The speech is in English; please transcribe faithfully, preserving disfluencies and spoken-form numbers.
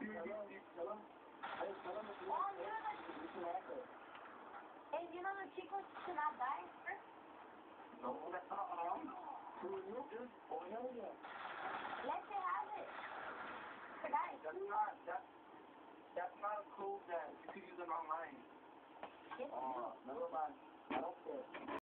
Hey, you know the chicos should not die first? No, that's not wrong. Oh, hell yeah. Let them have it. For guys. That's not, that's, that's not a code that you could use it online. Yes, Oh, never mind. I don't care.